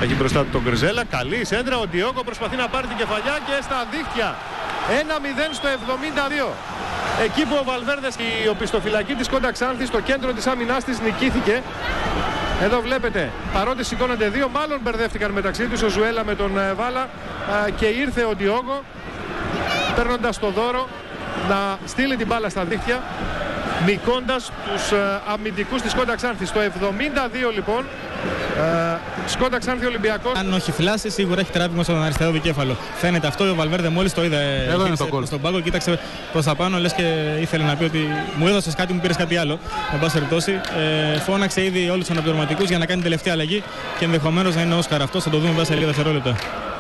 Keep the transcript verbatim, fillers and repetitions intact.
Έχει μπροστά του τον Γκριζέλα. Καλή η σέντρα. Ο Ντιόγκο προσπαθεί να πάρει την κεφαλιά και στα δίχτυα. ένα μηδέν στο εβδομήντα δύο. Εκεί που ο Βαλβέρδες, η οπισθοφυλακή της Σκόντα Ξάνθη, στο κέντρο της άμυνάς της νικήθηκε. Εδώ βλέπετε, παρότι σηκώνονται δύο, μάλλον μπερδεύτηκαν μεταξύ τους ο Ζουέλα με τον Βάλα και ήρθε ο Ντιόγκο παίρνοντας το δώρο να στείλει την μπάλα στα δίχτυα, νικώντας τους αμυντικούς της Σκόντα Ξάνθη. Στο εβδομήντα δύο λοιπόν, Σκόντα Ξάνθη Ολυμπιακός. Αν όχι φυλάσει, σίγουρα έχει τράβημα στον αριστερό δικέφαλο. Φαίνεται αυτό. Ο Βαλβέρδε μόλις το είδε στον πάγκο, κοίταξε προς τα πάνω, λες και ήθελε να πει ότι μου έδωσες κάτι, μου πήρες κάτι άλλο. Εν πάση περιπτώσει, ε, φώναξε ήδη όλους τους αναπληρωματικούς για να κάνει τελευταία αλλαγή και ενδεχομένως να είναι ο Όσκαρ. Αυτό θα το δούμε μέσα σε λίγα δευτερόλεπτα.